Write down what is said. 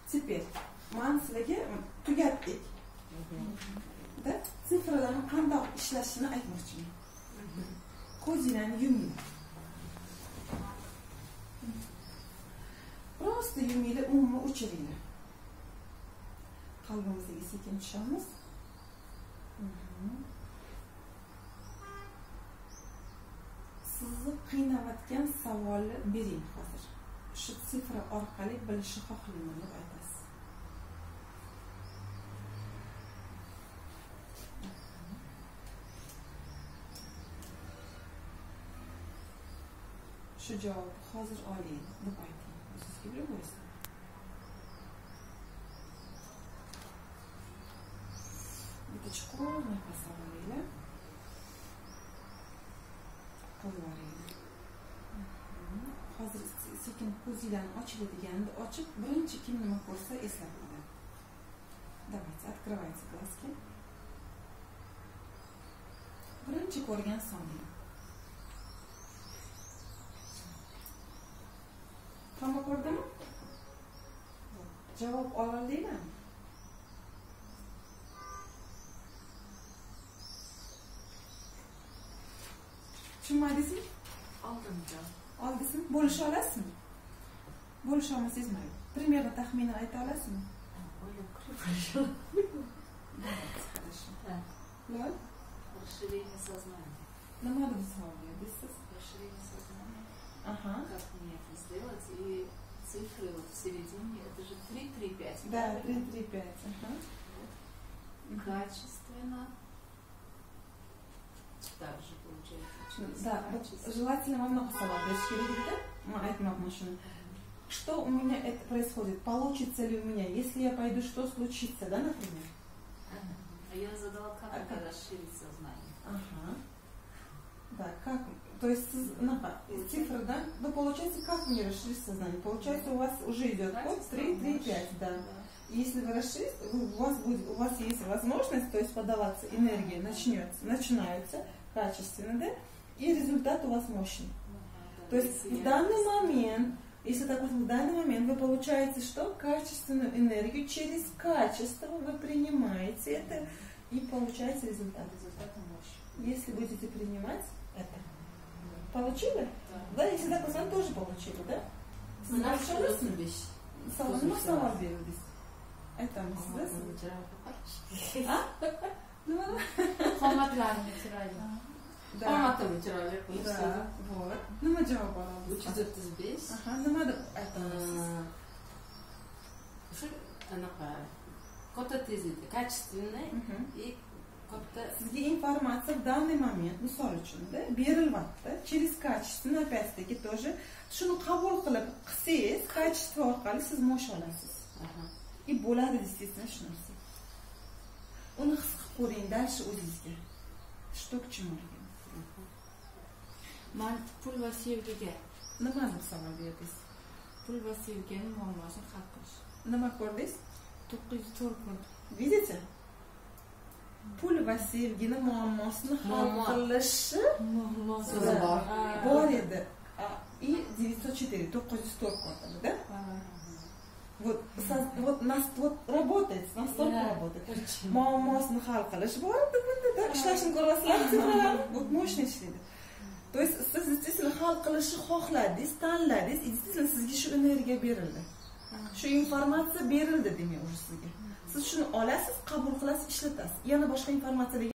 Теперь men sizlarga tugatdik. Da sifrlarning qanday ishlashini aytmoqchiman. Ko'zinglarni yuminglar. Просто yuminglar, umuman o'chiringlar. Qalbimizga sekin tushamiz. Sizni qiynayotgan savolni bering hozir. Shu sifra orqali bilishni xohlayman deb aytasiz. Shu javobni hozir oling deb ayting. Sizga bilmaysiz. Bitta chuqur nafas olinglar. Qo'yvaringlar. Hozir sekin ko'zinglarni ochiladiganida ochib, birinchi kim nima ko'rsa eslab oladi. Давайте, открывайте глазки. Birinchi ko'rgan soniya. Hamma ko'rdimi? Javob olaldinglarmi? Tushunmadingizmi? Oldimda. Oldisizmi? Bo'lisha olasizmi? Bo'lisha olmasangiz mayli. Примерно taxminan ayta olasizmi? O'ylab ko'rishim. Хорошо. Да. Lol. Расширение сознания. Nima deb savol berdingiz? Расширение сознания. Ага. Как мне это сделать? И цифры вот в середине, это же 3, 3, 5. Да, 3, 3, 5. Ага. Качественно. Так же получается. Да, вот желательно вам много салат берешь. Что у меня это происходит? Получится ли у меня? Если я пойду, что случится, да, например? А я задала, как это расширить сознание. Ага. Да, как? То есть цифры, да? Ну, получается, как мне расширить сознание? Получается, у вас уже идет код 3, 3, 5, да. Если вы расширите, у вас есть возможность, то есть подаваться, энергия начинается качественно, да? И результат у вас мощный. То есть в данный момент, если так вот в данный момент вы получаете что? Качественную энергию, через качество вы принимаете это и получаете результат. Результат мощь. Если будете принимать это. Получили? Да, если так посмотреть, тоже получили, да? Salon verdik. Aytamisiz? Qomatlarni chiroyli. Qomatim chiroyli qilishdi. Вот. Nima javob olamiz? 335. Aha, nima deb aytamiz? Shu anaqa katta tezlikda, качественный и katta. Sizga informatsiya в данный момент, misol uchun, da, berilyapti. Через качественно, опять-таки, тоже shuni qabul qilib qilsangiz, качество orqali siz mosh olasiz. И bo'ladi естественно shu narsa. Uni his qilib ko'ring, дальше o'zingizga. Что к чему? Men pul va sevgiga nima deb savol berdingiz? Pul va sevgining muammosini hal qilish. Nima ko'rdingiz? 904 ko'rdim. Видите? Pul va sevgini muammosini hal qilishi bor edi. И 904 ko'rdimi, да? Вот работает, настолько работает. Muammosini hal qilish bor edi bunda, da ishlashni ko'rasizlar, вот мощно ishlaydi. То есть siz действительно hal qilishni xohladingiz, tanladingiz, и действительно sizga shu energiya berildi. Shu informatsiya berildi demak уже sizga. Siz shuni olasiz, qabul qilasiz, ishlatasiz. Yana boshqa informatsiya